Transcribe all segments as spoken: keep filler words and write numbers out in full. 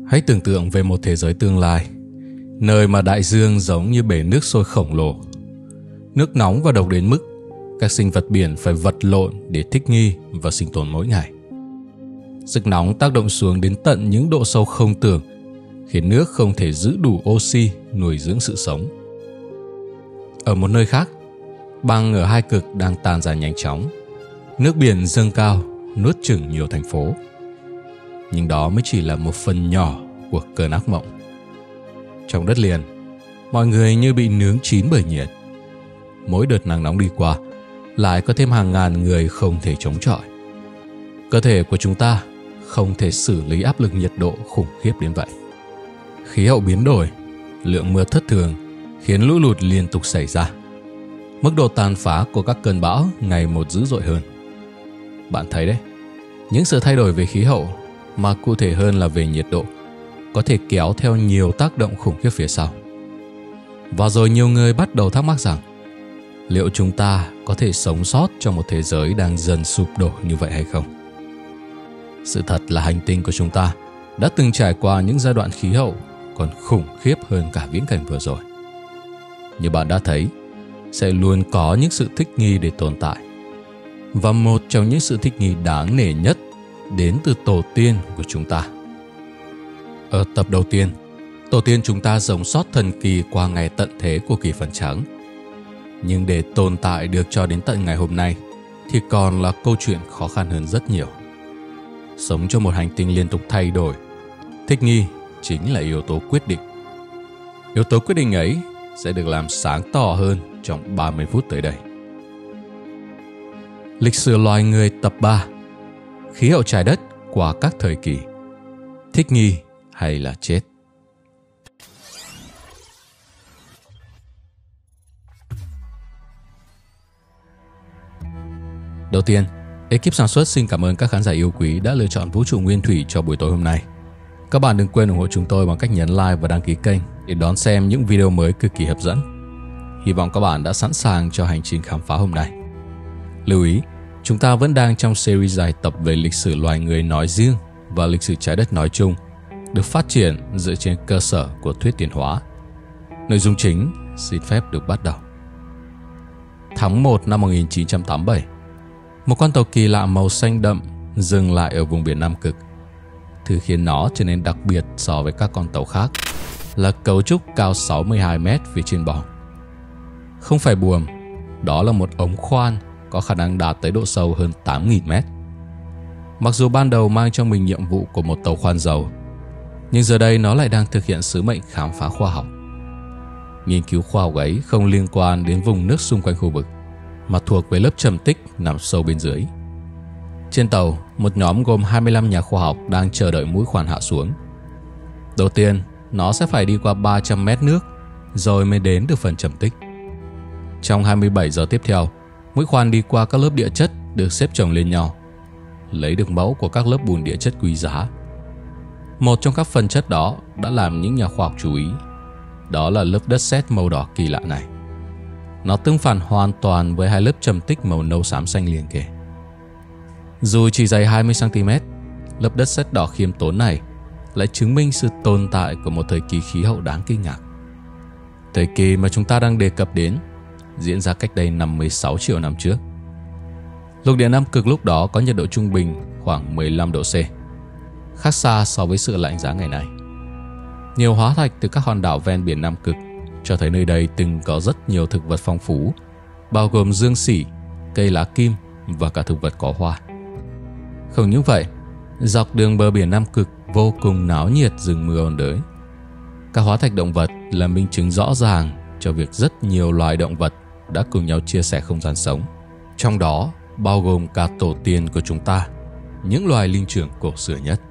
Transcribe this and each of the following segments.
Hãy tưởng tượng về một thế giới tương lai, nơi mà đại dương giống như bể nước sôi khổng lồ. Nước nóng và độc đến mức các sinh vật biển phải vật lộn để thích nghi và sinh tồn mỗi ngày. Sức nóng tác động xuống đến tận những độ sâu không tưởng, khiến nước không thể giữ đủ oxy nuôi dưỡng sự sống. Ở một nơi khác, băng ở hai cực đang tan ra nhanh chóng. Nước biển dâng cao, nuốt chửng nhiều thành phố. Nhưng đó mới chỉ là một phần nhỏ của cơn ác mộng. Trong đất liền, mọi người như bị nướng chín bởi nhiệt. Mỗi đợt nắng nóng đi qua, lại có thêm hàng ngàn người không thể chống chọi. Cơ thể của chúng ta không thể xử lý áp lực nhiệt độ khủng khiếp đến vậy. Khí hậu biến đổi, lượng mưa thất thường khiến lũ lụt liên tục xảy ra. Mức độ tàn phá của các cơn bão ngày một dữ dội hơn. Bạn thấy đấy, những sự thay đổi về khí hậu, mà cụ thể hơn là về nhiệt độ, có thể kéo theo nhiều tác động khủng khiếp phía sau. Và rồi nhiều người bắt đầu thắc mắc rằng, liệu chúng ta có thể sống sót trong một thế giới đang dần sụp đổ như vậy hay không? Sự thật là hành tinh của chúng ta đã từng trải qua những giai đoạn khí hậu còn khủng khiếp hơn cả viễn cảnh vừa rồi. Như bạn đã thấy, sẽ luôn có những sự thích nghi để tồn tại. Và một trong những sự thích nghi đáng nể nhất đến từ tổ tiên của chúng ta. Ở tập đầu tiên, tổ tiên chúng ta sống sót thần kỳ qua ngày tận thế của kỳ phấn trắng. Nhưng để tồn tại được cho đến tận ngày hôm nay thì còn là câu chuyện khó khăn hơn rất nhiều. Sống trong một hành tinh liên tục thay đổi, thích nghi chính là yếu tố quyết định. Yếu tố quyết định ấy sẽ được làm sáng tỏ hơn trong ba mươi phút tới đây. Lịch sử loài người tập ba. Khí hậu trái đất qua các thời kỳ. Thích nghi hay là chết? Đầu tiên, ekip sản xuất xin cảm ơn các khán giả yêu quý đã lựa chọn Vũ trụ Nguyên Thủy cho buổi tối hôm nay. Các bạn đừng quên ủng hộ chúng tôi bằng cách nhấn like và đăng ký kênh để đón xem những video mới cực kỳ hấp dẫn. Hy vọng các bạn đã sẵn sàng cho hành trình khám phá hôm nay. Lưu ý, chúng ta vẫn đang trong series dài tập về lịch sử loài người nói riêng và lịch sử trái đất nói chung, được phát triển dựa trên cơ sở của thuyết tiến hóa. Nội dung chính xin phép được bắt đầu. Tháng một năm một nghìn chín trăm tám mươi bảy, một con tàu kỳ lạ màu xanh đậm dừng lại ở vùng biển Nam Cực. Thứ khiến nó trở nên đặc biệt so với các con tàu khác là cấu trúc cao sáu mươi hai mét phía trên bong. Không phải buồm, đó là một ống khoan có khả năng đạt tới độ sâu hơn tám nghìn mét. Mặc dù ban đầu mang trong mình nhiệm vụ của một tàu khoan dầu, nhưng giờ đây nó lại đang thực hiện sứ mệnh khám phá khoa học. Nghiên cứu khoa học ấy không liên quan đến vùng nước xung quanh khu vực, mà thuộc về lớp trầm tích nằm sâu bên dưới. Trên tàu, một nhóm gồm hai mươi lăm nhà khoa học đang chờ đợi mũi khoan hạ xuống. Đầu tiên, nó sẽ phải đi qua ba trăm mét nước, rồi mới đến được phần trầm tích. Trong hai mươi bảy giờ tiếp theo, mũi khoan đi qua các lớp địa chất được xếp chồng lên nhau, lấy được mẫu của các lớp bùn địa chất quý giá. Một trong các phần chất đó đã làm những nhà khoa học chú ý, đó là lớp đất sét màu đỏ kỳ lạ này. Nó tương phản hoàn toàn với hai lớp trầm tích màu nâu xám xanh liền kề. Dù chỉ dày hai mươi xăng ti mét, lớp đất sét đỏ khiêm tốn này lại chứng minh sự tồn tại của một thời kỳ khí hậu đáng kinh ngạc. Thời kỳ mà chúng ta đang đề cập đến diễn ra cách đây năm mươi sáu triệu năm trước. Lục địa Nam Cực lúc đó có nhiệt độ trung bình khoảng mười lăm độ C, khác xa so với sự lạnh giá ngày nay. Nhiều hóa thạch từ các hòn đảo ven biển Nam Cực cho thấy nơi đây từng có rất nhiều thực vật phong phú, bao gồm dương sỉ, cây lá kim và cả thực vật có hoa. Không những vậy, dọc đường bờ biển Nam Cực vô cùng náo nhiệt rừng mưa ôn đới. Các hóa thạch động vật là minh chứng rõ ràng cho việc rất nhiều loài động vật đã cùng nhau chia sẻ không gian sống, trong đó bao gồm cả tổ tiên của chúng ta, những loài linh trưởng cổ xưa nhất.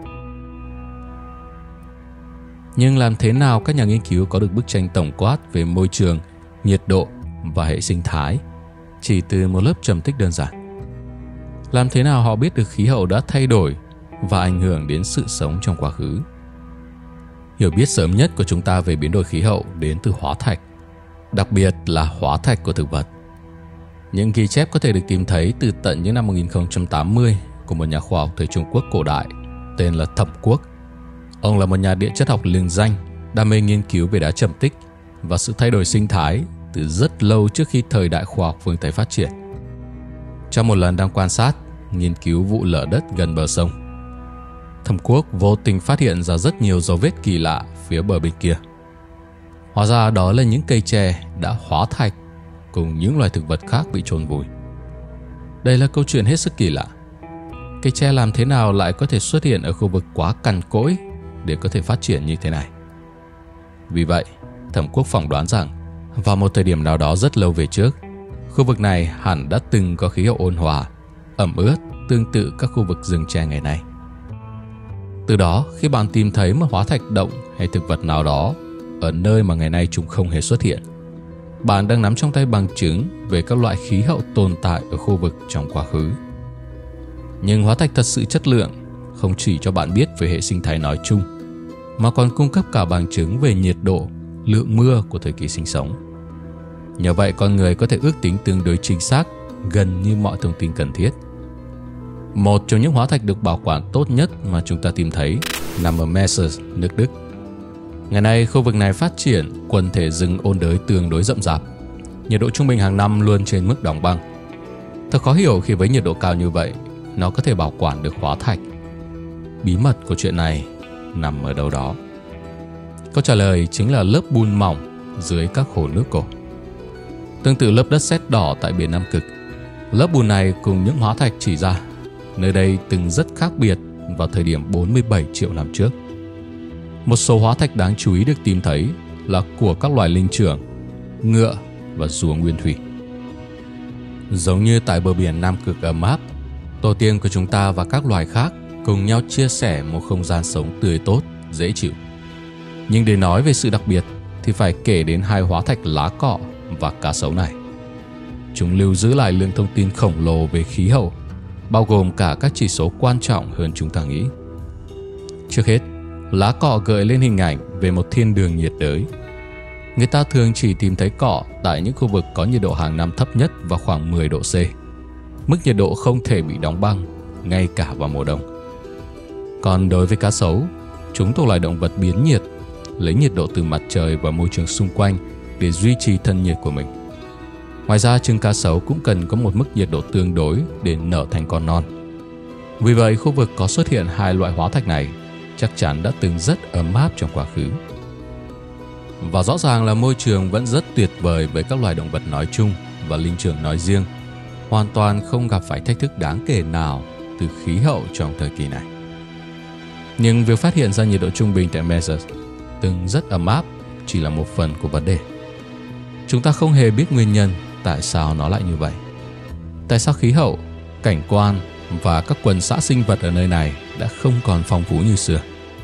Nhưng làm thế nào các nhà nghiên cứu có được bức tranh tổng quát về môi trường, nhiệt độ và hệ sinh thái chỉ từ một lớp trầm tích đơn giản? Làm thế nào họ biết được khí hậu đã thay đổi và ảnh hưởng đến sự sống trong quá khứ? Hiểu biết sớm nhất của chúng ta về biến đổi khí hậu đến từ hóa thạch, đặc biệt là hóa thạch của thực vật. Những ghi chép có thể được tìm thấy từ tận những năm một nghìn không trăm tám mươi của một nhà khoa học thời Trung Quốc cổ đại tên là Thẩm Quốc. Ông là một nhà địa chất học lừng danh, đam mê nghiên cứu về đá trầm tích và sự thay đổi sinh thái từ rất lâu trước khi thời đại khoa học phương Tây phát triển. Trong một lần đang quan sát, nghiên cứu vụ lở đất gần bờ sông, Thẩm Quốc vô tình phát hiện ra rất nhiều dấu vết kỳ lạ phía bờ bên kia. Hóa ra đó là những cây tre đã hóa thạch cùng những loài thực vật khác bị chôn vùi. Đây là câu chuyện hết sức kỳ lạ. Cây tre làm thế nào lại có thể xuất hiện ở khu vực quá cằn cỗi để có thể phát triển như thế này? Vì vậy, Thẩm Quốc phỏng đoán rằng vào một thời điểm nào đó rất lâu về trước, khu vực này hẳn đã từng có khí hậu ôn hòa, ẩm ướt tương tự các khu vực rừng tre ngày nay. Từ đó, khi bạn tìm thấy một hóa thạch động hay thực vật nào đó ở nơi mà ngày nay chúng không hề xuất hiện, bạn đang nắm trong tay bằng chứng về các loại khí hậu tồn tại ở khu vực trong quá khứ. Nhưng hóa thạch thật sự chất lượng không chỉ cho bạn biết về hệ sinh thái nói chung, mà còn cung cấp cả bằng chứng về nhiệt độ, lượng mưa của thời kỳ sinh sống. Nhờ vậy, con người có thể ước tính tương đối chính xác gần như mọi thông tin cần thiết. Một trong những hóa thạch được bảo quản tốt nhất mà chúng ta tìm thấy nằm ở Messers, nước Đức. Ngày nay, khu vực này phát triển quần thể rừng ôn đới tương đối rậm rạp. Nhiệt độ trung bình hàng năm luôn trên mức đóng băng. Thật khó hiểu khi với nhiệt độ cao như vậy, nó có thể bảo quản được hóa thạch. Bí mật của chuyện này nằm ở đâu đó? Câu trả lời chính là lớp bùn mỏng dưới các hồ nước cổ. Tương tự lớp đất sét đỏ tại biển Nam Cực, lớp bùn này cùng những hóa thạch chỉ ra nơi đây từng rất khác biệt vào thời điểm bốn mươi bảy triệu năm trước. Một số hóa thạch đáng chú ý được tìm thấy là của các loài linh trưởng, ngựa và rùa nguyên thủy. Giống như tại bờ biển Nam Cực ấm áp, tổ tiên của chúng ta và các loài khác cùng nhau chia sẻ một không gian sống tươi tốt, dễ chịu. Nhưng để nói về sự đặc biệt thì phải kể đến hai hóa thạch lá cọ và cá sấu này. Chúng lưu giữ lại lượng thông tin khổng lồ về khí hậu, bao gồm cả các chỉ số quan trọng hơn chúng ta nghĩ. Trước hết, lá cọ gợi lên hình ảnh về một thiên đường nhiệt đới. Người ta thường chỉ tìm thấy cọ tại những khu vực có nhiệt độ hàng năm thấp nhất vào khoảng mười độ C. Mức nhiệt độ không thể bị đóng băng, ngay cả vào mùa đông. Còn đối với cá sấu, chúng thuộc loài động vật biến nhiệt, lấy nhiệt độ từ mặt trời và môi trường xung quanh để duy trì thân nhiệt của mình. Ngoài ra, trứng cá sấu cũng cần có một mức nhiệt độ tương đối để nở thành con non. Vì vậy, khu vực có xuất hiện hai loại hóa thạch này chắc chắn đã từng rất ấm áp trong quá khứ. Và rõ ràng là môi trường vẫn rất tuyệt vời với các loài động vật nói chung và linh trưởng nói riêng, hoàn toàn không gặp phải thách thức đáng kể nào từ khí hậu trong thời kỳ này. Nhưng việc phát hiện ra nhiệt độ trung bình tại Messers từng rất ấm áp chỉ là một phần của vấn đề. Chúng ta không hề biết nguyên nhân tại sao nó lại như vậy. Tại sao khí hậu, cảnh quan và các quần xã sinh vật ở nơi này đã không còn phong phú như xưa?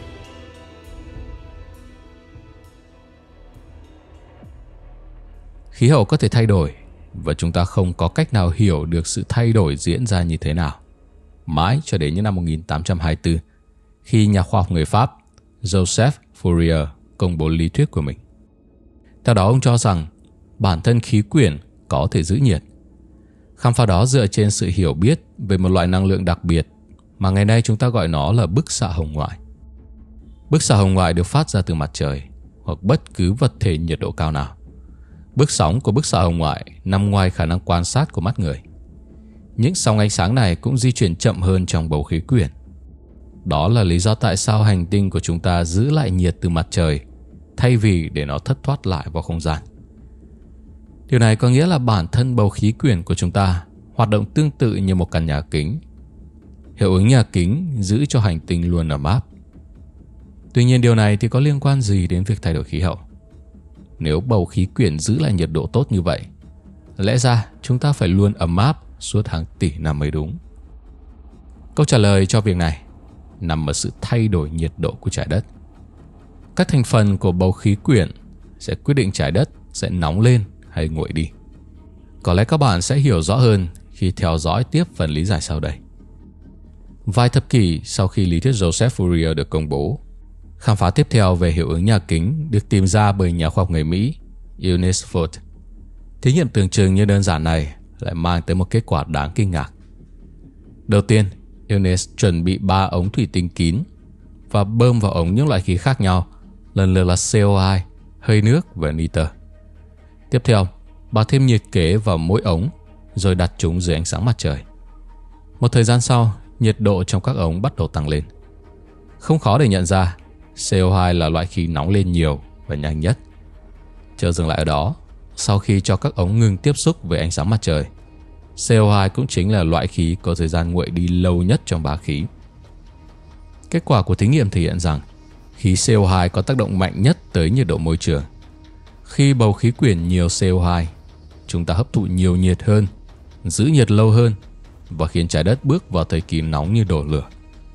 Khí hậu có thể thay đổi và chúng ta không có cách nào hiểu được sự thay đổi diễn ra như thế nào. Mãi cho đến những năm một nghìn tám trăm hai mươi tư, khi nhà khoa học người Pháp Joseph Fourier công bố lý thuyết của mình. Theo đó, ông cho rằng bản thân khí quyển có thể giữ nhiệt. Khám phá đó dựa trên sự hiểu biết về một loại năng lượng đặc biệt mà ngày nay chúng ta gọi nó là bức xạ hồng ngoại. Bức xạ hồng ngoại được phát ra từ mặt trời hoặc bất cứ vật thể nhiệt độ cao nào. Bước sóng của bức xạ hồng ngoại nằm ngoài khả năng quan sát của mắt người. Những sóng ánh sáng này cũng di chuyển chậm hơn trong bầu khí quyển. Đó là lý do tại sao hành tinh của chúng ta giữ lại nhiệt từ mặt trời thay vì để nó thất thoát lại vào không gian. Điều này có nghĩa là bản thân bầu khí quyển của chúng ta hoạt động tương tự như một căn nhà kính. Hiệu ứng nhà kính giữ cho hành tinh luôn ấm áp. Tuy nhiên, điều này thì có liên quan gì đến việc thay đổi khí hậu? Nếu bầu khí quyển giữ lại nhiệt độ tốt như vậy, lẽ ra chúng ta phải luôn ấm áp suốt hàng tỷ năm mới đúng. Câu trả lời cho việc này nằm ở sự thay đổi nhiệt độ của trái đất. Các thành phần của bầu khí quyển sẽ quyết định trái đất sẽ nóng lên hay nguội đi. Có lẽ các bạn sẽ hiểu rõ hơn khi theo dõi tiếp phần lý giải sau đây. Vài thập kỷ sau khi lý thuyết Joseph Fourier được công bố, khám phá tiếp theo về hiệu ứng nhà kính được tìm ra bởi nhà khoa học người Mỹ Eunice Ford. Thí nghiệm tưởng chừng như đơn giản này lại mang tới một kết quả đáng kinh ngạc. Đầu tiên, Eunice chuẩn bị ba ống thủy tinh kín và bơm vào ống những loại khí khác nhau, lần lượt là xê o hai, hơi nước và nitơ. Tiếp theo, bà thêm nhiệt kế vào mỗi ống rồi đặt chúng dưới ánh sáng mặt trời. Một thời gian sau, nhiệt độ trong các ống bắt đầu tăng lên. Không khó để nhận ra, xê o hai là loại khí nóng lên nhiều và nhanh nhất. Chưa dừng lại ở đó, sau khi cho các ống ngừng tiếp xúc với ánh sáng mặt trời, xê o hai cũng chính là loại khí có thời gian nguội đi lâu nhất trong ba khí. Kết quả của thí nghiệm thể hiện rằng khí xê o hai có tác động mạnh nhất tới nhiệt độ môi trường. Khi bầu khí quyển nhiều xê o hai, chúng ta hấp thụ nhiều nhiệt hơn, giữ nhiệt lâu hơn và khiến trái đất bước vào thời kỳ nóng như đổ lửa.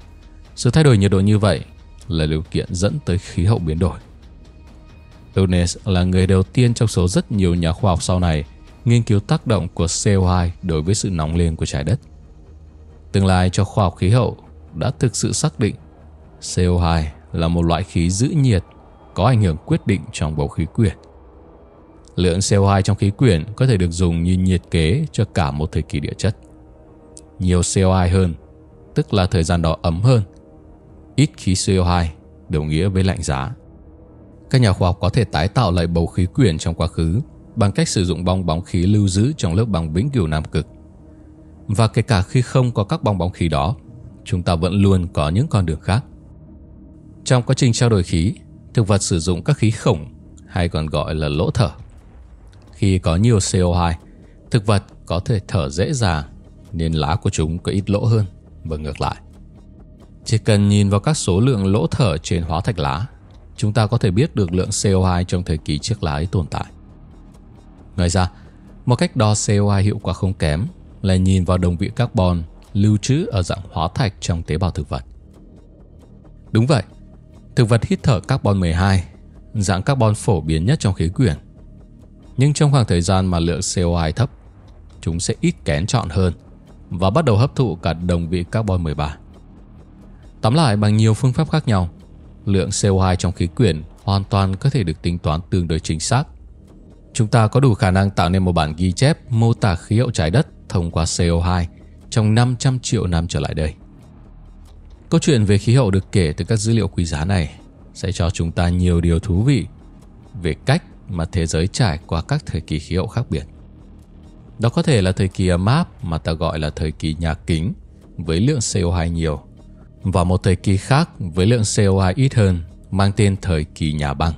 Sự thay đổi nhiệt độ như vậy là điều kiện dẫn tới khí hậu biến đổi. Eunice là người đầu tiên trong số rất nhiều nhà khoa học sau này nghiên cứu tác động của xê o hai đối với sự nóng lên của trái đất. Tương lai cho khoa học khí hậu đã thực sự xác định xê o hai là một loại khí giữ nhiệt có ảnh hưởng quyết định trong bầu khí quyển. Lượng xê o hai trong khí quyển có thể được dùng như nhiệt kế cho cả một thời kỳ địa chất. Nhiều xê o hai hơn, tức là thời gian đó ấm hơn. Ít khí xê o hai đồng nghĩa với lạnh giá. Các nhà khoa học có thể tái tạo lại bầu khí quyển trong quá khứ bằng cách sử dụng bong bóng khí lưu giữ trong lớp băng vĩnh cửu Nam Cực. Và kể cả khi không có các bong bóng khí đó, chúng ta vẫn luôn có những con đường khác. Trong quá trình trao đổi khí, thực vật sử dụng các khí khổng hay còn gọi là lỗ thở. Khi có nhiều xê o hai, thực vật có thể thở dễ dàng nên lá của chúng có ít lỗ hơn và ngược lại. Chỉ cần nhìn vào các số lượng lỗ thở trên hóa thạch lá, chúng ta có thể biết được lượng xê o hai trong thời kỳ chiếc lá ấy tồn tại. Ngoài ra, một cách đo xê o hai hiệu quả không kém là nhìn vào đồng vị carbon lưu trữ ở dạng hóa thạch trong tế bào thực vật. Đúng vậy, thực vật hít thở carbon mười hai, dạng carbon phổ biến nhất trong khí quyển. Nhưng trong khoảng thời gian mà lượng xê o hai thấp, chúng sẽ ít kén chọn hơn và bắt đầu hấp thụ cả đồng vị carbon mười ba. Tóm lại, bằng nhiều phương pháp khác nhau, lượng xê o hai trong khí quyển hoàn toàn có thể được tính toán tương đối chính xác. Chúng ta có đủ khả năng tạo nên một bản ghi chép mô tả khí hậu trái đất thông qua xê o hai trong năm trăm triệu năm trở lại đây. Câu chuyện về khí hậu được kể từ các dữ liệu quý giá này sẽ cho chúng ta nhiều điều thú vị về cách mà thế giới trải qua các thời kỳ khí hậu khác biệt. Đó có thể là thời kỳ ấm áp mà ta gọi là thời kỳ nhà kính với lượng xê o hai nhiều, và một thời kỳ khác với lượng xê o hai ít hơn mang tên thời kỳ nhà băng.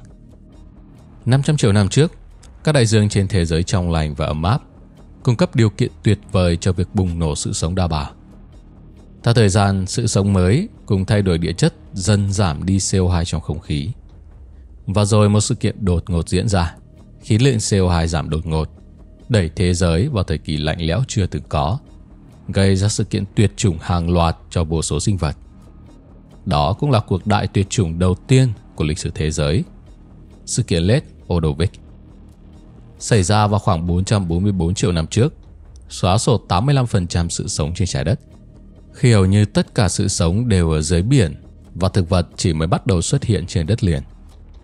năm trăm triệu năm trước, các đại dương trên thế giới trong lành và ấm áp cung cấp điều kiện tuyệt vời cho việc bùng nổ sự sống đa bào. Theo thời gian, sự sống mới cùng thay đổi địa chất dần giảm đi xê o hai trong không khí. Và rồi một sự kiện đột ngột diễn ra, khiến lượng xê o hai giảm đột ngột, đẩy thế giới vào thời kỳ lạnh lẽo chưa từng có, gây ra sự kiện tuyệt chủng hàng loạt cho vô số sinh vật. Đó cũng là cuộc đại tuyệt chủng đầu tiên của lịch sử thế giới, sự kiện Late Ordovich. Xảy ra vào khoảng bốn trăm bốn mươi bốn triệu năm trước, xóa sổ tám mươi lăm phần trăm sự sống trên trái đất, khi hầu như tất cả sự sống đều ở dưới biển và thực vật chỉ mới bắt đầu xuất hiện trên đất liền.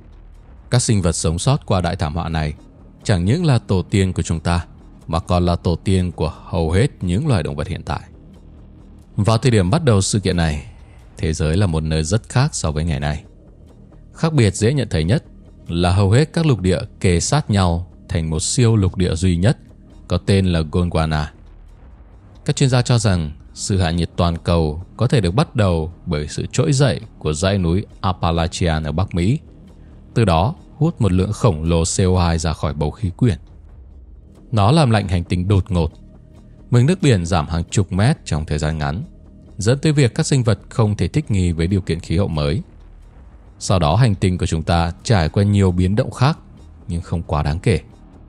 Các sinh vật sống sót qua đại thảm họa này chẳng những là tổ tiên của chúng ta, mà còn là tổ tiên của hầu hết những loài động vật hiện tại. Vào thời điểm bắt đầu sự kiện này, thế giới là một nơi rất khác so với ngày nay. Khác biệt dễ nhận thấy nhất là hầu hết các lục địa kề sát nhau thành một siêu lục địa duy nhất có tên là Gondwana. Các chuyên gia cho rằng sự hạ nhiệt toàn cầu có thể được bắt đầu bởi sự trỗi dậy của dãy núi Appalachian ở Bắc Mỹ, từ đó hút một lượng khổng lồ xê o hai ra khỏi bầu khí quyển. Nó làm lạnh hành tinh đột ngột, mực nước biển giảm hàng chục mét trong thời gian ngắn, dẫn tới việc các sinh vật không thể thích nghi với điều kiện khí hậu mới. Sau đó hành tinh của chúng ta trải qua nhiều biến động khác, nhưng không quá đáng kể.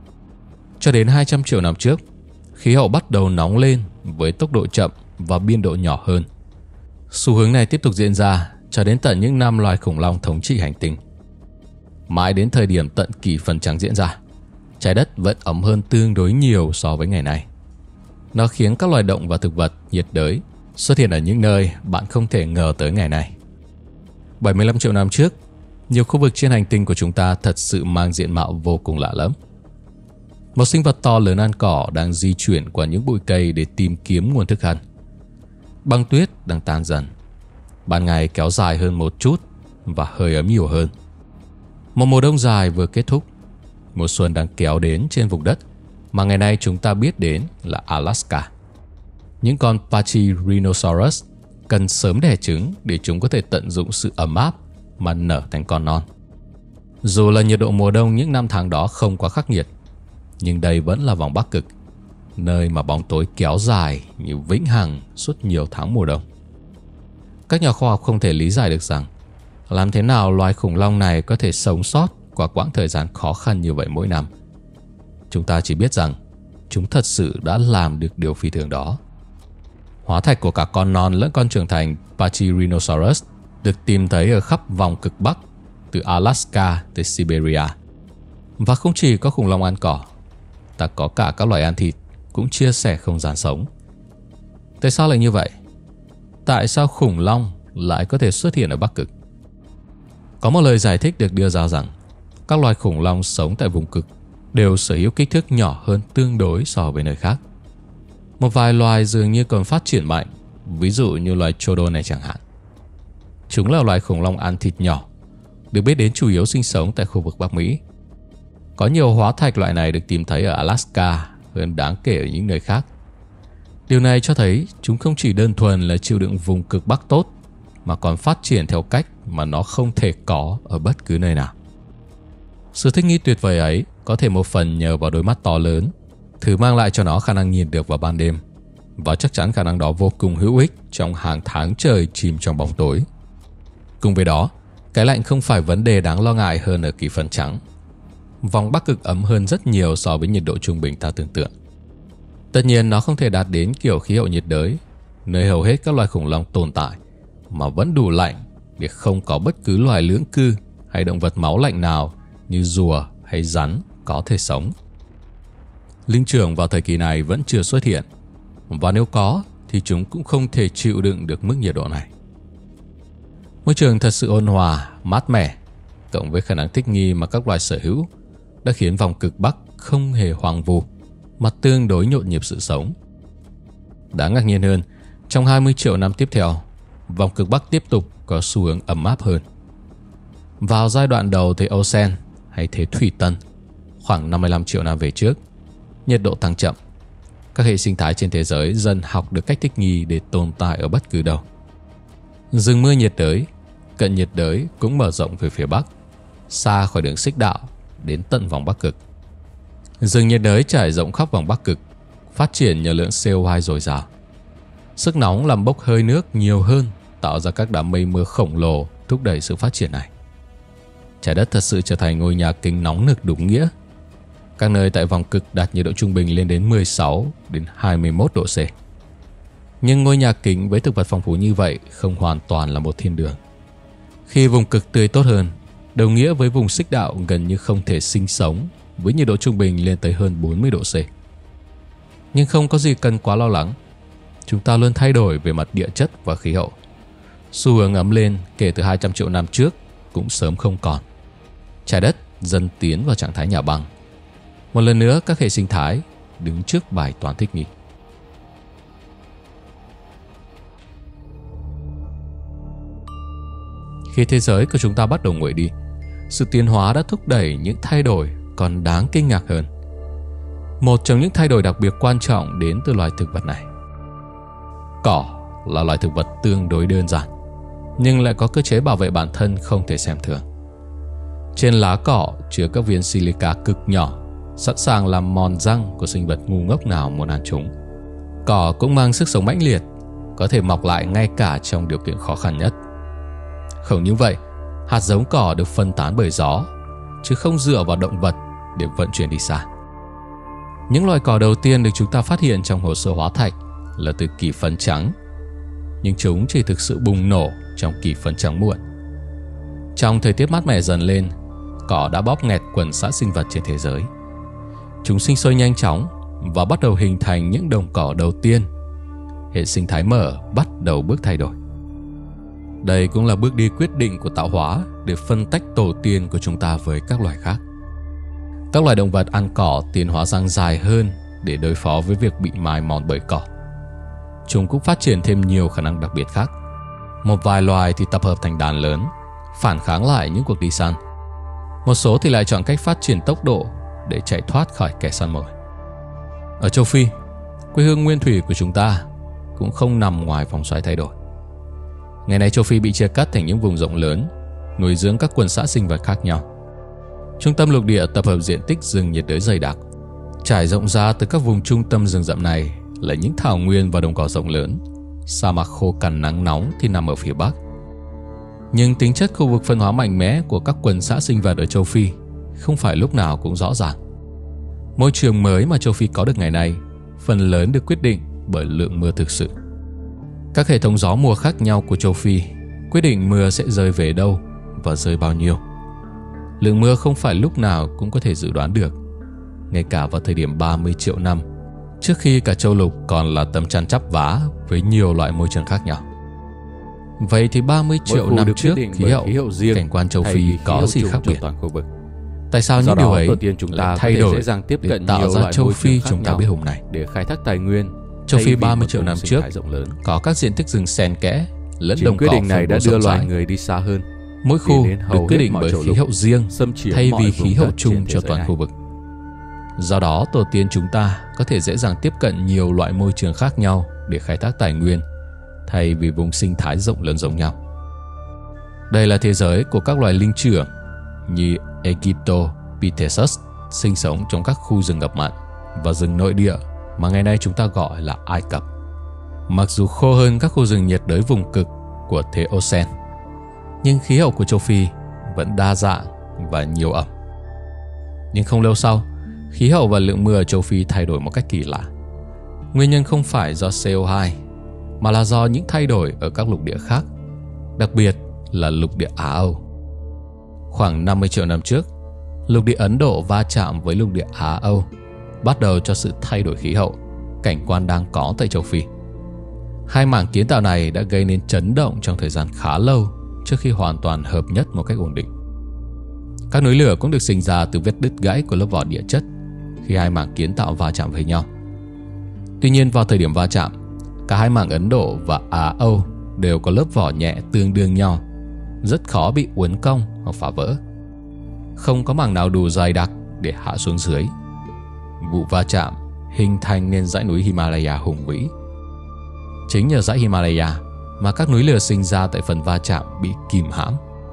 Cho đến hai trăm triệu năm trước, khí hậu bắt đầu nóng lên với tốc độ chậm và biên độ nhỏ hơn. Xu hướng này tiếp tục diễn ra cho đến tận những năm loài khủng long thống trị hành tinh. Mãi đến thời điểm tận kỷ phần trắng diễn ra, trái đất vẫn ấm hơn tương đối nhiều so với ngày nay. Nó khiến các loài động và thực vật nhiệt đới xuất hiện ở những nơi bạn không thể ngờ tới ngày nay. bảy mươi lăm triệu năm trước, nhiều khu vực trên hành tinh của chúng ta thật sự mang diện mạo vô cùng lạ lẫm. Một sinh vật to lớn ăn cỏ đang di chuyển qua những bụi cây để tìm kiếm nguồn thức ăn. Băng tuyết đang tan dần. Ban ngày kéo dài hơn một chút và hơi ấm nhiều hơn. Một mùa đông dài vừa kết thúc. Mùa xuân đang kéo đến trên vùng đất mà ngày nay chúng ta biết đến là Alaska. Những con Pachyrhinosaurus cần sớm đẻ trứng để chúng có thể tận dụng sự ấm áp mà nở thành con non. Dù là nhiệt độ mùa đông những năm tháng đó không quá khắc nghiệt, nhưng đây vẫn là vòng Bắc Cực, nơi mà bóng tối kéo dài như vĩnh hằng suốt nhiều tháng mùa đông. Các nhà khoa học không thể lý giải được rằng làm thế nào loài khủng long này có thể sống sót qua quãng thời gian khó khăn như vậy mỗi năm. Chúng ta chỉ biết rằng chúng thật sự đã làm được điều phi thường đó. Hóa thạch của cả con non lẫn con trưởng thành Pachyrhinosaurus được tìm thấy ở khắp vòng cực Bắc, từ Alaska tới Siberia. Và không chỉ có khủng long ăn cỏ, ta có cả các loài ăn thịt cũng chia sẻ không gian sống. Tại sao lại như vậy? Tại sao khủng long lại có thể xuất hiện ở Bắc Cực? Có một lời giải thích được đưa ra rằng các loài khủng long sống tại vùng cực đều sở hữu kích thước nhỏ hơn tương đối so với nơi khác. Một vài loài dường như còn phát triển mạnh, ví dụ như loài Chodon này chẳng hạn. Chúng là loài khủng long ăn thịt nhỏ, được biết đến chủ yếu sinh sống tại khu vực Bắc Mỹ. Có nhiều hóa thạch loại này được tìm thấy ở Alaska hơn đáng kể ở những nơi khác. Điều này cho thấy chúng không chỉ đơn thuần là chịu đựng vùng cực Bắc tốt, mà còn phát triển theo cách mà nó không thể có ở bất cứ nơi nào. Sự thích nghi tuyệt vời ấy có thể một phần nhờ vào đôi mắt to lớn, thứ mang lại cho nó khả năng nhìn được vào ban đêm, và chắc chắn khả năng đó vô cùng hữu ích trong hàng tháng trời chìm trong bóng tối. Cùng với đó, cái lạnh không phải vấn đề đáng lo ngại hơn ở kỳ phân trắng. Vòng Bắc Cực ấm hơn rất nhiều so với nhiệt độ trung bình ta tưởng tượng. Tất nhiên nó không thể đạt đến kiểu khí hậu nhiệt đới, nơi hầu hết các loài khủng long tồn tại, mà vẫn đủ lạnh để không có bất cứ loài lưỡng cư hay động vật máu lạnh nào như rùa hay rắn có thể sống. Linh trưởng vào thời kỳ này vẫn chưa xuất hiện, và nếu có thì chúng cũng không thể chịu đựng được mức nhiệt độ này. Môi trường thật sự ôn hòa, mát mẻ, cộng với khả năng thích nghi mà các loài sở hữu đã khiến vòng cực Bắc không hề hoang vu, mà tương đối nhộn nhịp sự sống. Đáng ngạc nhiên hơn, trong hai mươi triệu năm tiếp theo, vòng cực Bắc tiếp tục có xu hướng ấm áp hơn. Vào giai đoạn đầu thế Osen hay thế Thủy Tân, khoảng năm mươi lăm triệu năm về trước, nhiệt độ tăng chậm. Các hệ sinh thái trên thế giới dần học được cách thích nghi để tồn tại ở bất cứ đâu. Rừng mưa nhiệt đới, cận nhiệt đới cũng mở rộng về phía Bắc, xa khỏi đường xích đạo đến tận vòng Bắc Cực. Rừng nhiệt đới trải rộng khắp vòng Bắc Cực, phát triển nhờ lượng xê o hai dồi dào. Sức nóng làm bốc hơi nước nhiều hơn, tạo ra các đám mây mưa khổng lồ thúc đẩy sự phát triển này. Trái đất thật sự trở thành ngôi nhà kính nóng nực đúng nghĩa. Các nơi tại vòng cực đạt nhiệt độ trung bình lên đến mười sáu đến hai mươi mốt độ C. Nhưng ngôi nhà kính với thực vật phong phú như vậy không hoàn toàn là một thiên đường. Khi vùng cực tươi tốt hơn, đồng nghĩa với vùng xích đạo gần như không thể sinh sống với nhiệt độ trung bình lên tới hơn bốn mươi độ C. Nhưng không có gì cần quá lo lắng. Chúng ta luôn thay đổi về mặt địa chất và khí hậu. Xu hướng ấm lên kể từ hai trăm triệu năm trước cũng sớm không còn. Trái đất dần tiến vào trạng thái nhà băng. Một lần nữa các hệ sinh thái đứng trước bài toán thích nghi. Khi thế giới của chúng ta bắt đầu nguội đi, sự tiến hóa đã thúc đẩy những thay đổi còn đáng kinh ngạc hơn. Một trong những thay đổi đặc biệt quan trọng đến từ loài thực vật này. Cỏ là loài thực vật tương đối đơn giản, nhưng lại có cơ chế bảo vệ bản thân không thể xem thường. Trên lá cỏ chứa các viên silica cực nhỏ, sẵn sàng làm mòn răng của sinh vật ngu ngốc nào muốn ăn chúng. Cỏ cũng mang sức sống mãnh liệt, có thể mọc lại ngay cả trong điều kiện khó khăn nhất. Không những vậy, hạt giống cỏ được phân tán bởi gió, chứ không dựa vào động vật để vận chuyển đi xa. Những loài cỏ đầu tiên được chúng ta phát hiện trong hồ sơ hóa thạch là từ kỷ phấn trắng, nhưng chúng chỉ thực sự bùng nổ trong kỷ phấn trắng muộn. Trong thời tiết mát mẻ dần lên, cỏ đã bóp nghẹt quần xã sinh vật trên thế giới. Chúng sinh sôi nhanh chóng và bắt đầu hình thành những đồng cỏ đầu tiên. Hệ sinh thái mở bắt đầu bước thay đổi. Đây cũng là bước đi quyết định của tạo hóa để phân tách tổ tiên của chúng ta với các loài khác. Các loài động vật ăn cỏ tiến hóa răng dài hơn để đối phó với việc bị mài mòn bởi cỏ. Chúng cũng phát triển thêm nhiều khả năng đặc biệt khác. Một vài loài thì tập hợp thành đàn lớn, phản kháng lại những cuộc đi săn. Một số thì lại chọn cách phát triển tốc độ để chạy thoát khỏi kẻ săn mồi. Ở châu Phi, quê hương nguyên thủy của chúng ta cũng không nằm ngoài vòng xoáy thay đổi. Ngày nay châu Phi bị chia cắt thành những vùng rộng lớn, nuôi dưỡng các quần xã sinh vật khác nhau. Trung tâm lục địa tập hợp diện tích rừng nhiệt đới dày đặc. Trải rộng ra từ các vùng trung tâm rừng rậm này là những thảo nguyên và đồng cỏ rộng lớn. Sa mạc khô cằn nắng nóng thì nằm ở phía Bắc. Nhưng tính chất khu vực phân hóa mạnh mẽ của các quần xã sinh vật ở châu Phi không phải lúc nào cũng rõ ràng. Môi trường mới mà châu Phi có được ngày nay phần lớn được quyết định bởi lượng mưa thực sự. Các hệ thống gió mùa khác nhau của châu Phi quyết định mưa sẽ rơi về đâu và rơi bao nhiêu. Lượng mưa không phải lúc nào cũng có thể dự đoán được, ngay cả vào thời điểm ba mươi triệu năm trước khi cả châu lục còn là tấm chăn chắp vá với nhiều loại môi trường khác nhau. Vậy thì ba mươi triệu năm trước khí hậu, khí hậu riêng, cảnh quan châu Phi có gì khác biệt? Toàn khu vực. Tại sao những điều ấy chúng ta thay đổi dễ dàng tiếp cận tạo ra châu Phi chúng ta biết hôm nay để khai thác tài nguyên? Châu Phi ba mươi triệu năm trước có các diện tích rừng xen kẽ lẫn đồng cỏ. Quyết định này đã đưa loài người đi xa hơn. Mỗi khu được quyết định bởi khí hậu riêng thay vì khí hậu chung cho toàn khu vực. Do đó, tổ tiên chúng ta có thể dễ dàng tiếp cận nhiều loại môi trường khác nhau để khai thác tài nguyên, thay vì vùng sinh thái rộng lớn giống nhau. Đây là thế giới của các loài linh trưởng như Egyptopithecus sinh sống trong các khu rừng ngập mặn và rừng nội địa mà ngày nay chúng ta gọi là Ai Cập. Mặc dù khô hơn các khu rừng nhiệt đới vùng cực của thế Osen, nhưng khí hậu của châu Phi vẫn đa dạng và nhiều ẩm. Nhưng không lâu sau, khí hậu và lượng mưa ở châu Phi thay đổi một cách kỳ lạ. Nguyên nhân không phải do xê o hai, mà là do những thay đổi ở các lục địa khác, đặc biệt là lục địa Á Âu. Khoảng năm mươi triệu năm trước, lục địa Ấn Độ va chạm với lục địa Á Âu, bắt đầu cho sự thay đổi khí hậu, cảnh quan đang có tại châu Phi. Hai mảng kiến tạo này đã gây nên chấn động trong thời gian khá lâu trước khi hoàn toàn hợp nhất một cách ổn định. Các núi lửa cũng được sinh ra từ vết đứt gãy của lớp vỏ địa chất khi hai mảng kiến tạo va chạm với nhau. Tuy nhiên, vào thời điểm va chạm, cả hai mảng Ấn Độ và Á Âu đều có lớp vỏ nhẹ tương đương nhau, rất khó bị uốn cong hoặc phá vỡ. Không có mảng nào đủ dày đặc để hạ xuống dưới. Vụ va chạm hình thành nên dãy núi Himalaya hùng vĩ. Chính nhờ dãy Himalaya mà các núi lửa sinh ra tại phần va chạm bị kìm hãm.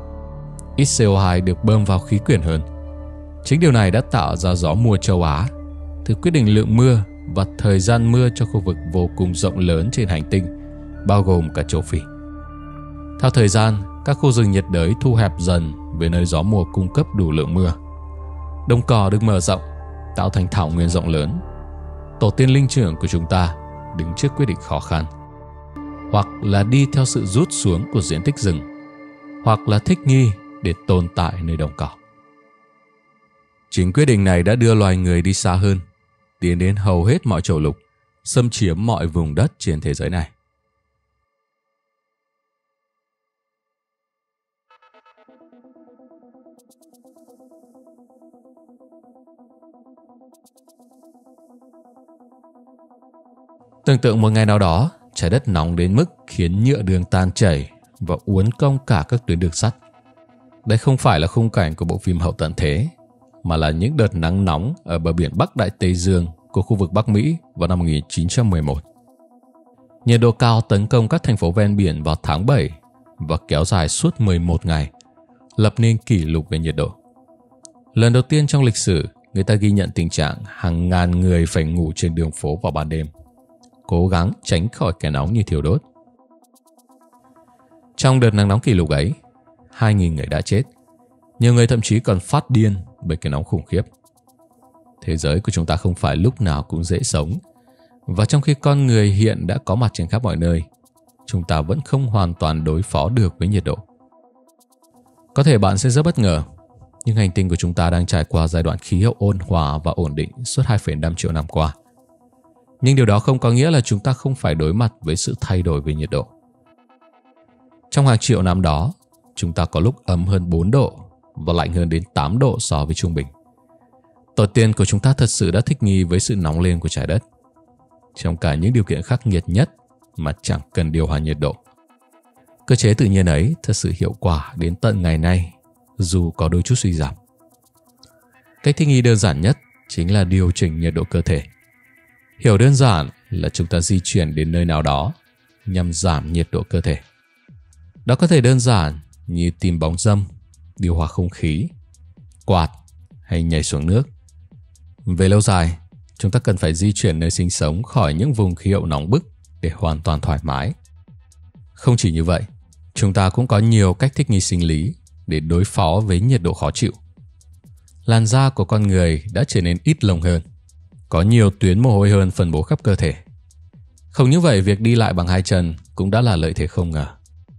Ít xê o hai được bơm vào khí quyển hơn. Chính điều này đã tạo ra gió mùa châu Á, thứ quyết định lượng mưa và thời gian mưa cho khu vực vô cùng rộng lớn trên hành tinh, bao gồm cả châu Phi. Theo thời gian, các khu rừng nhiệt đới thu hẹp dần về nơi gió mùa cung cấp đủ lượng mưa. Đồng cỏ được mở rộng, tạo thành thảo nguyên rộng lớn. Tổ tiên linh trưởng của chúng ta đứng trước quyết định khó khăn, hoặc là đi theo sự rút xuống của diện tích rừng, hoặc là thích nghi để tồn tại nơi đồng cỏ. Chính quyết định này đã đưa loài người đi xa hơn, tiến đến hầu hết mọi châu lục, xâm chiếm mọi vùng đất trên thế giới này. Tưởng tượng một ngày nào đó, trái đất nóng đến mức khiến nhựa đường tan chảy và uốn cong cả các tuyến đường sắt. Đây không phải là khung cảnh của bộ phim Hậu tận thế, mà là những đợt nắng nóng ở bờ biển Bắc Đại Tây Dương của khu vực Bắc Mỹ vào năm một nghìn chín trăm mười một. Nhiệt độ cao tấn công các thành phố ven biển vào tháng bảy và kéo dài suốt mười một ngày, lập nên kỷ lục về nhiệt độ. Lần đầu tiên trong lịch sử, người ta ghi nhận tình trạng hàng ngàn người phải ngủ trên đường phố vào ban đêm, cố gắng tránh khỏi cái nóng như thiêu đốt. Trong đợt nắng nóng kỷ lục ấy, hai nghìn người đã chết. Nhiều người thậm chí còn phát điên bởi cái nóng khủng khiếp. Thế giới của chúng ta không phải lúc nào cũng dễ sống. Và trong khi con người hiện đã có mặt trên khắp mọi nơi, chúng ta vẫn không hoàn toàn đối phó được với nhiệt độ. Có thể bạn sẽ rất bất ngờ, nhưng hành tinh của chúng ta đang trải qua giai đoạn khí hậu ôn hòa và ổn định suốt hai phẩy năm triệu năm qua. Nhưng điều đó không có nghĩa là chúng ta không phải đối mặt với sự thay đổi về nhiệt độ. Trong hàng triệu năm đó, chúng ta có lúc ấm hơn bốn độ và lạnh hơn đến tám độ so với trung bình. Tổ tiên của chúng ta thật sự đã thích nghi với sự nóng lên của trái đất, trong cả những điều kiện khắc nghiệt nhất mà chẳng cần điều hòa nhiệt độ. Cơ chế tự nhiên ấy thật sự hiệu quả đến tận ngày nay, dù có đôi chút suy giảm. Cách thích nghi đơn giản nhất chính là điều chỉnh nhiệt độ cơ thể. Hiểu đơn giản là chúng ta di chuyển đến nơi nào đó nhằm giảm nhiệt độ cơ thể. Đó có thể đơn giản như tìm bóng râm, điều hòa không khí, quạt hay nhảy xuống nước. Về lâu dài, chúng ta cần phải di chuyển nơi sinh sống khỏi những vùng khí hậu nóng bức để hoàn toàn thoải mái. Không chỉ như vậy, chúng ta cũng có nhiều cách thích nghi sinh lý để đối phó với nhiệt độ khó chịu. Làn da của con người đã trở nên ít lông hơn, có nhiều tuyến mồ hôi hơn phân bố khắp cơ thể. Không những vậy, việc đi lại bằng hai chân cũng đã là lợi thế không ngờ.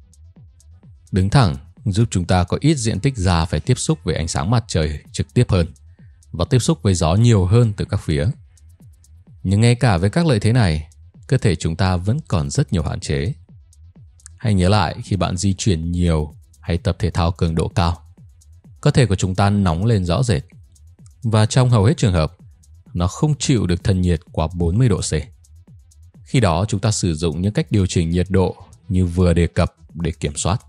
Đứng thẳng giúp chúng ta có ít diện tích da phải tiếp xúc với ánh sáng mặt trời trực tiếp hơn và tiếp xúc với gió nhiều hơn từ các phía. Nhưng ngay cả với các lợi thế này, cơ thể chúng ta vẫn còn rất nhiều hạn chế. Hãy nhớ lại khi bạn di chuyển nhiều hay tập thể thao cường độ cao, cơ thể của chúng ta nóng lên rõ rệt. Và trong hầu hết trường hợp, nó không chịu được thân nhiệt quá bốn mươi độ C. Khi đó chúng ta sử dụng những cách điều chỉnh nhiệt độ như vừa đề cập để kiểm soát.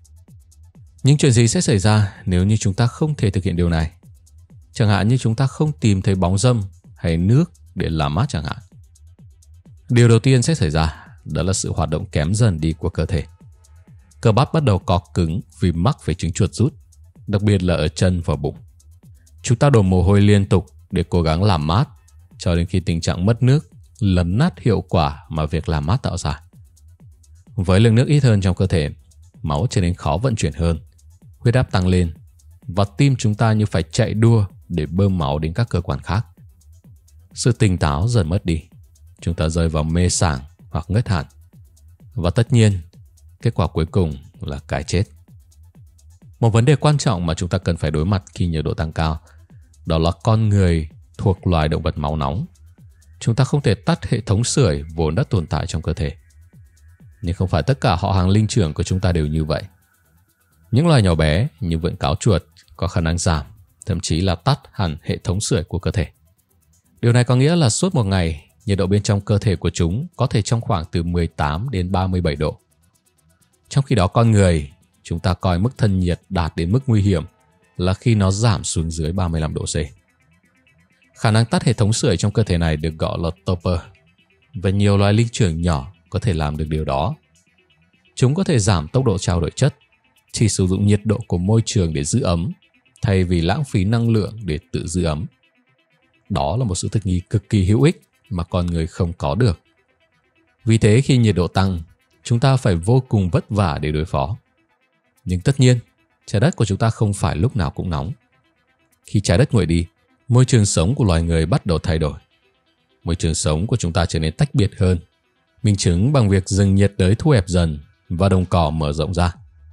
Nhưng chuyện gì sẽ xảy ra nếu như chúng ta không thể thực hiện điều này? Chẳng hạn như chúng ta không tìm thấy bóng râm hay nước để làm mát chẳng hạn. Điều đầu tiên sẽ xảy ra đó là sự hoạt động kém dần đi của cơ thể. Cơ bắp bắt đầu co cứng vì mắc phải chứng chuột rút, đặc biệt là ở chân và bụng. Chúng ta đổ mồ hôi liên tục để cố gắng làm mát cho đến khi tình trạng mất nước lấn nát hiệu quả mà việc làm mát tạo ra. Với lượng nước ít hơn trong cơ thể, máu trở nên khó vận chuyển hơn, huyết áp tăng lên và tim chúng ta như phải chạy đua để bơm máu đến các cơ quan khác. Sự tỉnh táo dần mất đi, chúng ta rơi vào mê sảng hoặc ngất hẳn. Và tất nhiên, kết quả cuối cùng là cái chết. Một vấn đề quan trọng mà chúng ta cần phải đối mặt khi nhiệt độ tăng cao, đó là con người thuộc loài động vật máu nóng. Chúng ta không thể tắt hệ thống sưởi vốn đã tồn tại trong cơ thể. Nhưng không phải tất cả họ hàng linh trưởng của chúng ta đều như vậy. Những loài nhỏ bé như vượn cáo chuột có khả năng giảm, thậm chí là tắt hẳn hệ thống sưởi của cơ thể. Điều này có nghĩa là suốt một ngày, nhiệt độ bên trong cơ thể của chúng có thể trong khoảng từ mười tám đến ba mươi bảy độ. Trong khi đó con người, chúng ta coi mức thân nhiệt đạt đến mức nguy hiểm là khi nó giảm xuống dưới ba mươi lăm độ C. Khả năng tắt hệ thống sưởi trong cơ thể này được gọi là torpor, và nhiều loài linh trưởng nhỏ có thể làm được điều đó. Chúng có thể giảm tốc độ trao đổi chất, chỉ sử dụng nhiệt độ của môi trường để giữ ấm, thay vì lãng phí năng lượng để tự giữ ấm. Đó là một sự thích nghi cực kỳ hữu ích mà con người không có được. Vì thế khi nhiệt độ tăng, chúng ta phải vô cùng vất vả để đối phó. Nhưng tất nhiên, trái đất của chúng ta không phải lúc nào cũng nóng. Khi trái đất nguội đi, môi trường sống của loài người bắt đầu thay đổi. Môi trường sống của chúng ta trở nên tách biệt hơn, minh chứng bằng việc rừng nhiệt đới thu hẹp dần và đồng cỏ mở rộng ra.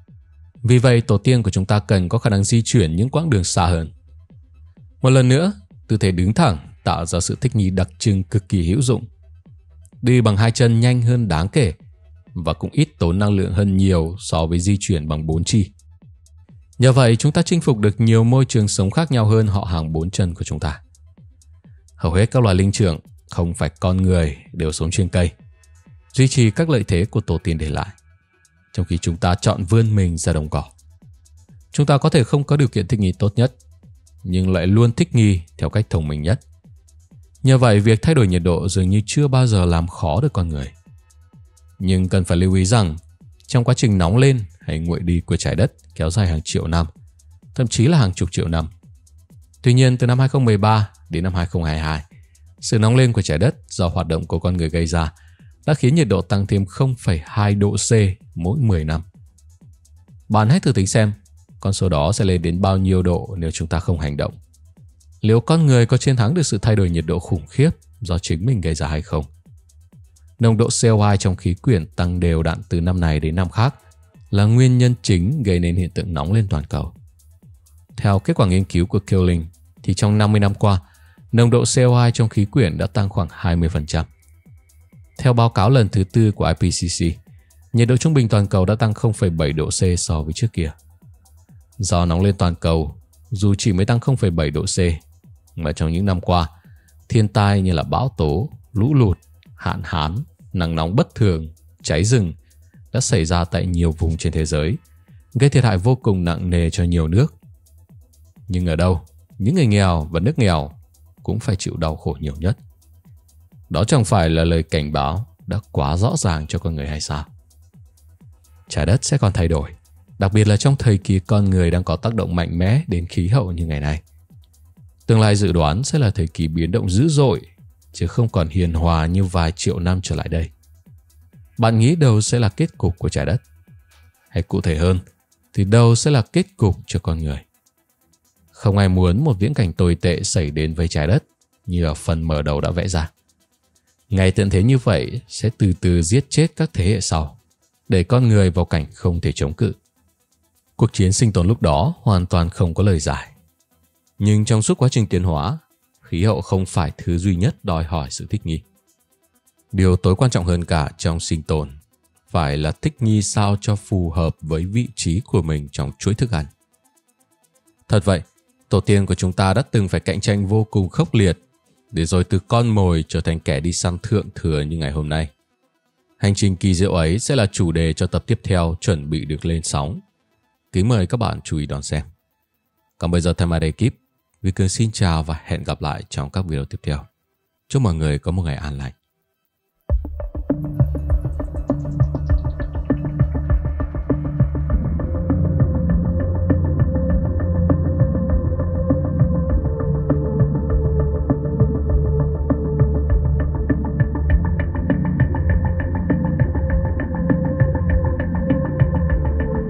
Vì vậy, tổ tiên của chúng ta cần có khả năng di chuyển những quãng đường xa hơn. Một lần nữa, tư thế đứng thẳng tạo ra sự thích nghi đặc trưng cực kỳ hữu dụng. Đi bằng hai chân nhanh hơn đáng kể và cũng ít tốn năng lượng hơn nhiều so với di chuyển bằng bốn chi. Nhờ vậy, chúng ta chinh phục được nhiều môi trường sống khác nhau hơn họ hàng bốn chân của chúng ta. Hầu hết các loài linh trưởng, không phải con người, đều sống trên cây, duy trì các lợi thế của tổ tiên để lại, trong khi chúng ta chọn vươn mình ra đồng cỏ. Chúng ta có thể không có điều kiện thích nghi tốt nhất, nhưng lại luôn thích nghi theo cách thông minh nhất. Nhờ vậy, việc thay đổi nhiệt độ dường như chưa bao giờ làm khó được con người. Nhưng cần phải lưu ý rằng, trong quá trình nóng lên hay nguội đi của trái đất kéo dài hàng triệu năm, thậm chí là hàng chục triệu năm. Tuy nhiên, từ năm hai không một ba đến năm hai không hai hai, sự nóng lên của trái đất do hoạt động của con người gây ra đã khiến nhiệt độ tăng thêm không phẩy hai độ C mỗi mười năm. Bạn hãy thử tính xem, con số đó sẽ lên đến bao nhiêu độ nếu chúng ta không hành động. Liệu con người có chiến thắng được sự thay đổi nhiệt độ khủng khiếp do chính mình gây ra hay không? Nồng độ xê o hai trong khí quyển tăng đều đặn từ năm này đến năm khác là nguyên nhân chính gây nên hiện tượng nóng lên toàn cầu. Theo kết quả nghiên cứu của Killing, thì trong năm mươi năm qua, nồng độ xê o hai trong khí quyển đã tăng khoảng hai mươi phần trăm. Theo báo cáo lần thứ tư của i pê xê xê, nhiệt độ trung bình toàn cầu đã tăng không phẩy bảy độ C so với trước kia. Do nóng lên toàn cầu, dù chỉ mới tăng không phẩy bảy độ C, mà trong những năm qua, thiên tai như là bão tố, lũ lụt, hạn hán, nắng nóng bất thường, cháy rừng đã xảy ra tại nhiều vùng trên thế giới, gây thiệt hại vô cùng nặng nề cho nhiều nước. Nhưng ở đâu, những người nghèo và nước nghèo cũng phải chịu đau khổ nhiều nhất. Đó chẳng phải là lời cảnh báo đã quá rõ ràng cho con người hay sao? Trái đất sẽ còn thay đổi, đặc biệt là trong thời kỳ con người đang có tác động mạnh mẽ đến khí hậu như ngày nay. Tương lai dự đoán sẽ là thời kỳ biến động dữ dội, chứ không còn hiền hòa như vài triệu năm trở lại đây. Bạn nghĩ đâu sẽ là kết cục của trái đất? Hay cụ thể hơn, thì đâu sẽ là kết cục cho con người? Không ai muốn một viễn cảnh tồi tệ xảy đến với trái đất như ở phần mở đầu đã vẽ ra. Ngày tận thế như vậy sẽ từ từ giết chết các thế hệ sau, để con người vào cảnh không thể chống cự. Cuộc chiến sinh tồn lúc đó hoàn toàn không có lời giải. Nhưng trong suốt quá trình tiến hóa, khí hậu không phải thứ duy nhất đòi hỏi sự thích nghi. Điều tối quan trọng hơn cả trong sinh tồn phải là thích nghi sao cho phù hợp với vị trí của mình trong chuỗi thức ăn. Thật vậy, tổ tiên của chúng ta đã từng phải cạnh tranh vô cùng khốc liệt, để rồi từ con mồi trở thành kẻ đi săn thượng thừa như ngày hôm nay. Hành trình kỳ diệu ấy sẽ là chủ đề cho tập tiếp theo chuẩn bị được lên sóng. Kính mời các bạn chú ý đón xem. Còn bây giờ thay mặt ekip, Huy Cường xin chào và hẹn gặp lại trong các video tiếp theo. Chúc mọi người có một ngày an lành.